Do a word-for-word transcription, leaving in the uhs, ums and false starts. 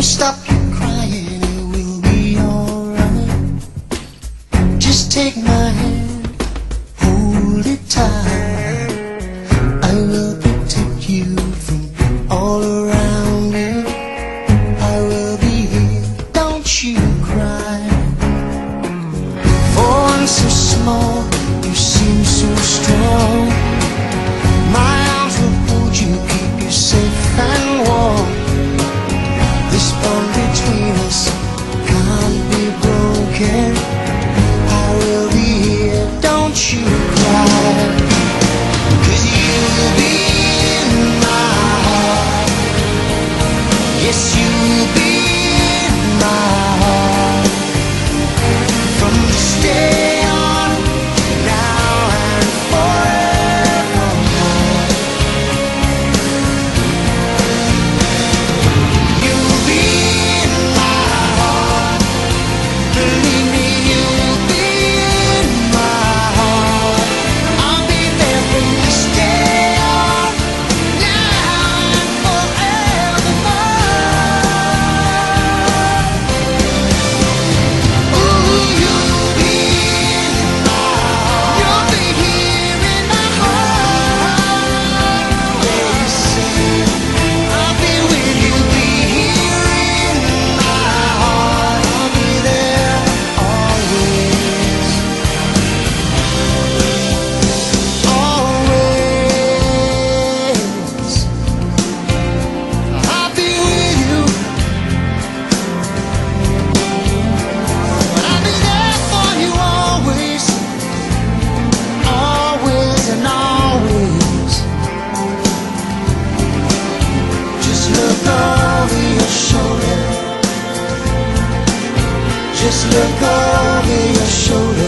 stop your crying, it will be alright. Just take my hand, hold it tight. I will protect you from all around you. I will be here, don't you cry. For one so small, you seem so strong. My arms will hold you, keep you safe and warm. This bond between us can't be broken. I will be here, don't you cry. 'Cause you will be in my heart. Yes, you will be in my heart. From this day on, now and forevermore. You will be in my heart. Believe me, you will be in my heart. I'll be there from this day on, now and forevermore. Ooh, you'll be in my heart. You'll be here in my heart. Always say, I'll be with you, be here in my heart. I'll be there always, always. I'll be with you, but I'll be there for you always, always and always. Just look over your shoulder. Just look over your shoulder.